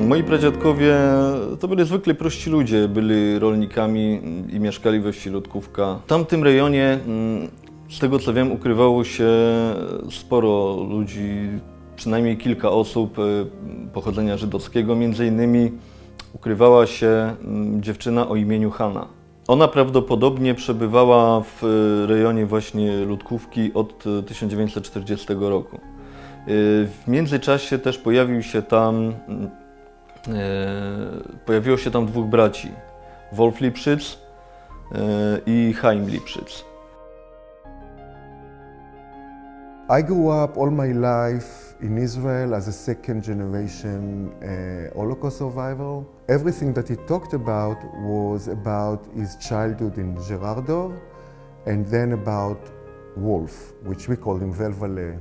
Moi pradziadkowie to byli zwykle prości ludzie, byli rolnikami i mieszkali we wsi Ludkówka. W tamtym rejonie, z tego co wiem, ukrywało się sporo ludzi, przynajmniej kilka osób pochodzenia żydowskiego. Między innymi ukrywała się dziewczyna o imieniu Hanna. Ona prawdopodobnie przebywała w rejonie właśnie Ludkówki od 1940 roku. W międzyczasie też pojawiło się tam dwóch braci, Wolf Lipschitz i Chaim Lipschitz. I grew up all my life in Israel as a second generation Holocaust survivor. Everything that he talked about was about his childhood in Gerardov and then about Wolf, which we called him Velvale.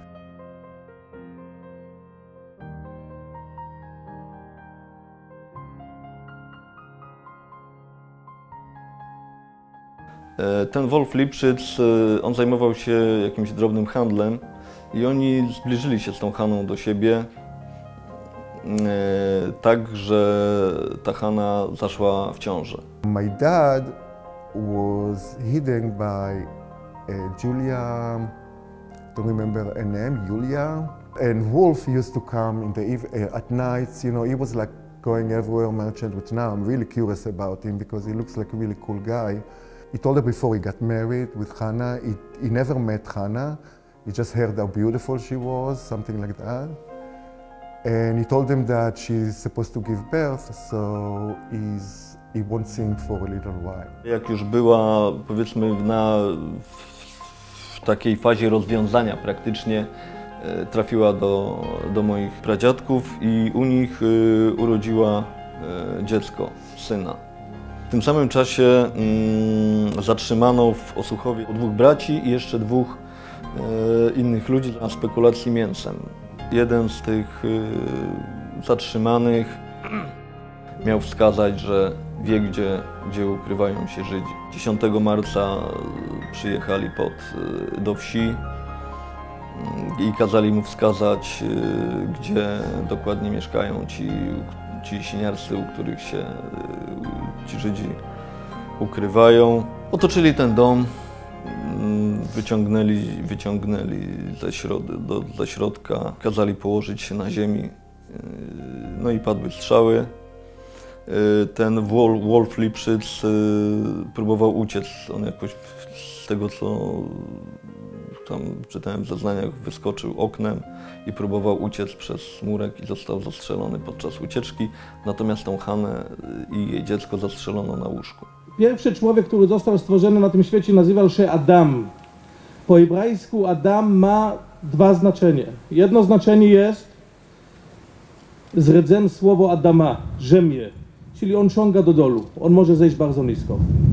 Ten Wolf Lipschitz, on zajmował się jakimś drobnym handlem i oni zbliżyli się z tą Hanną do siebie, tak, że ta Hanna zaszła w ciążę. My dad was hidden by Julia, don't remember her name, Julia. And Wolf used to come in at night, you know, he was like going everywhere, merchant, which now I'm really curious about him because he looks like a really cool guy. He told her before he got married with Hannah, he never met Hannah. He just heard how beautiful she was, something like that. And he told him that she's supposed to give birth, so he wants him for a little while. Jak już była, powiedzmy, w takiej fazie rozwiązania praktycznie, trafiła do moich pradziadków i u nich urodziła dziecko, syna. W tym samym czasie zatrzymano w Osuchowie dwóch braci i jeszcze dwóch innych ludzi na spekulacji mięsem. Jeden z tych zatrzymanych miał wskazać, że wie, gdzie ukrywają się Żydzi. 10 marca przyjechali do wsi i kazali mu wskazać, gdzie dokładnie mieszkają ci siniarscy, u których się ci Żydzi ukrywają. Otoczyli ten dom, wyciągnęli ze środka, kazali położyć się na ziemi, no i padły strzały. Ten Wolf Lipschitz próbował uciec. On jakoś, z tego co tam czytałem w zeznaniach, wyskoczył oknem i próbował uciec przez murek i został zastrzelony podczas ucieczki. Natomiast tą Hannę i jej dziecko zastrzelono na łóżku. Pierwszy człowiek, który został stworzony na tym świecie, nazywał się Adam. Po hebrajsku Adam ma dwa znaczenia. Jedno znaczenie jest z rdzeń słowo Adama, ziemię, czyli on sięga do dolu, on może zejść bardzo nisko.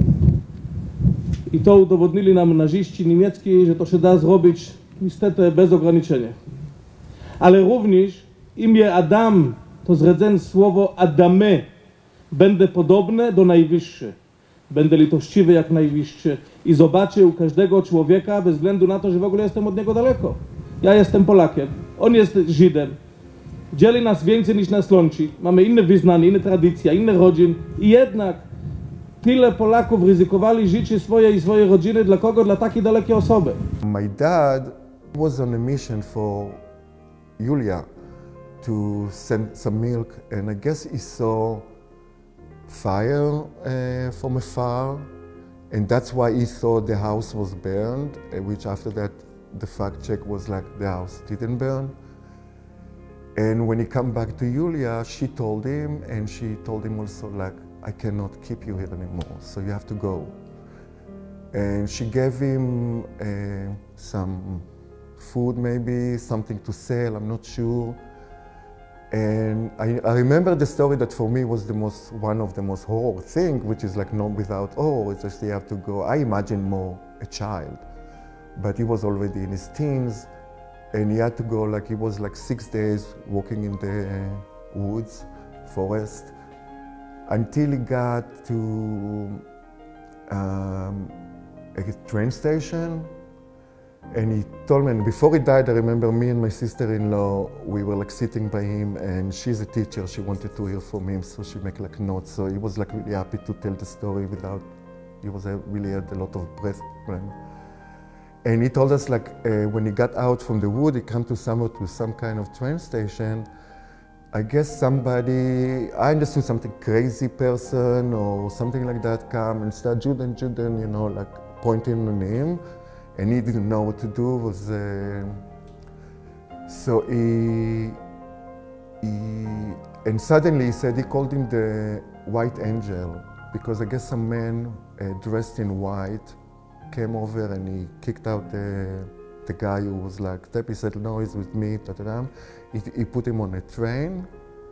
I to udowodnili nam naziści niemiecki, że to się da zrobić niestety bez ograniczenia. Ale również imię Adam to z rdzeń słowo Adame. Będę podobny do Najwyższy. Będę litościwy jak Najwyższy i zobaczę u każdego człowieka bez względu na to, że w ogóle jestem od niego daleko. Ja jestem Polakiem, on jest Żydem. Dzieli nas więcej niż nas łączy. Mamy inne wyznanie, inne tradycje, inne rodziny i jednak tyle Polaków ryzykowali życie swoje i swojej rodziny. Dla kogo? Dla takiej dalekiej osoby. My dad was on a mission for Julia to send some milk, and I guess he saw fire from afar, and that's why he thought the house was burned, which after that the fact check was like the house didn't burn. And when he came back to Julia, she told him, and she told him also like, I cannot keep you here anymore, so you have to go. And she gave him some food, maybe something to sell, I'm not sure. And I remember the story that for me was one of the most horror thing, which is like not without, oh, it's just they have to go. I imagined more a child, but he was already in his teens, and he had to go, like, he was like 6 days walking in the woods, forest, until he got to a train station. And he told me, and before he died, I remember me and my sister-in-law, we were like sitting by him, and she's a teacher, she wanted to hear from him, so she make like notes. So he was like really happy to tell the story without, he was really had a lot of breath problem. And he told us like when he got out from the wood, he came to some kind of train station. I guess somebody, I understood something crazy person or something like that come and start Juden, you know, like pointing on him. And he didn't know what to do. So and suddenly he said he called him the White Angel because I guess some man dressed in white came over and he kicked out the guy who was like, he said, no, he's with me, He put him on a train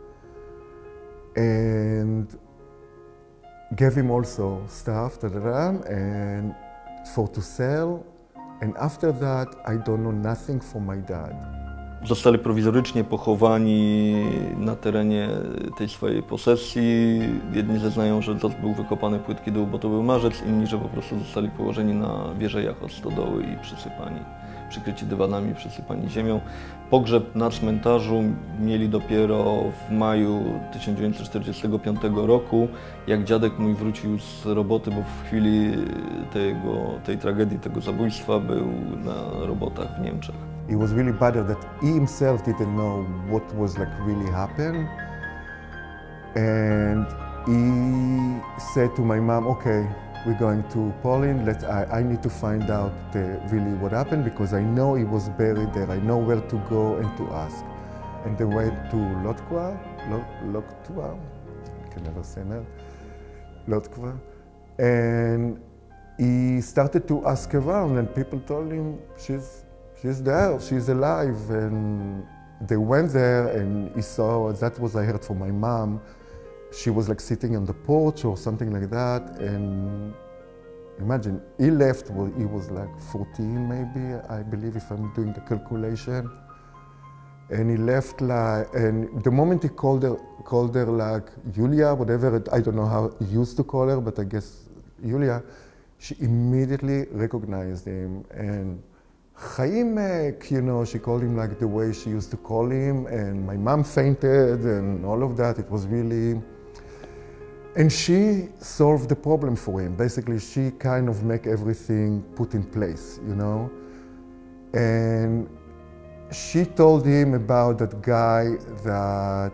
and gave him also stuff, and to sell. And after that, I don't know nothing from my dad. Zostali prowizorycznie pochowani na terenie tej swojej posesji. Jedni zeznają, że był wykopany płytki dół, bo to był marzec, inni, że po prostu zostali położeni na wieżejach od stodoły i przysypani, przykryci dywanami, przysypani ziemią. Pogrzeb na cmentarzu mieli dopiero w maju 1945 roku, jak dziadek mój wrócił z roboty, bo w chwili tej tragedii, tego zabójstwa był na robotach w Niemczech. He was really bothered that he himself didn't know what was like really happened. And he said to my mom, okay, we're going to Poland, I need to find out really what happened because I know he was buried there, I know where to go and to ask. And they went to Lotkwa, I can never say that, Lotkwa. And he started to ask around and people told him, she's there, she's alive. And they went there and he saw, that was I heard from my mom, she was like sitting on the porch or something like that. And imagine, he left, he was like 14 maybe, I believe if I'm doing the calculation. And he left like, and the moment he called her like Yulia, whatever, I don't know how he used to call her, but I guess Yulia, she immediately recognized him. And Chaimek, you know, she called him like the way she used to call him, and my mom fainted and all of that. It was really, and she solved the problem for him. Basically, she kind of make everything put in place, you know. And she told him about that guy that,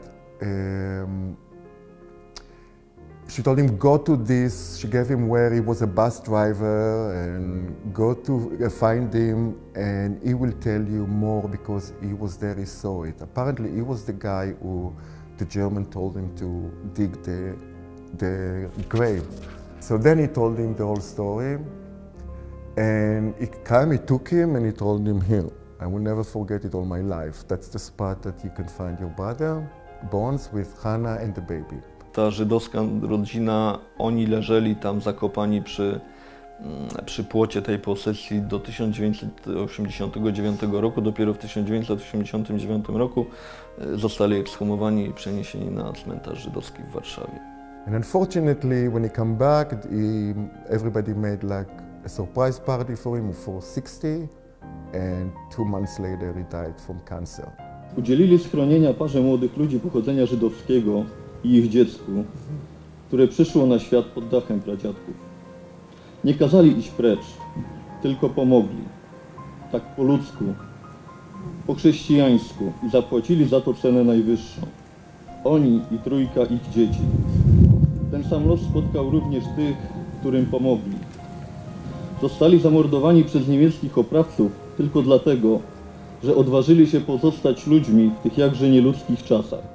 she told him, go to this, she gave him where he was a bus driver, and go to find him and he will tell you more because he was there, he saw it. Apparently he was the guy who the German told him to dig the grave. So then he told him the whole story, and he took him and he told him, here, I will never forget it all my life. That's the spot that you can find your brother, bones with Hannah and the baby. Ta żydowska rodzina, oni leżeli tam zakopani przy płocie tej posesji do 1989 roku. Dopiero w 1989 roku zostali ekshumowani i przeniesieni na cmentarz żydowski w Warszawie. And unfortunately, when he came back, everybody made like a surprise party for him for 60, and 2 months later he died from cancer. Udzielili schronienia parze młodych ludzi pochodzenia żydowskiego i ich dziecku, które przyszło na świat pod dachem pradziadków. Nie kazali iść precz, tylko pomogli, tak po ludzku, po chrześcijańsku i zapłacili za to cenę najwyższą. Oni i 3 ich dzieci. Ten sam los spotkał również tych, którym pomogli. Zostali zamordowani przez niemieckich oprawców tylko dlatego, że odważyli się pozostać ludźmi w tych jakże nieludzkich czasach.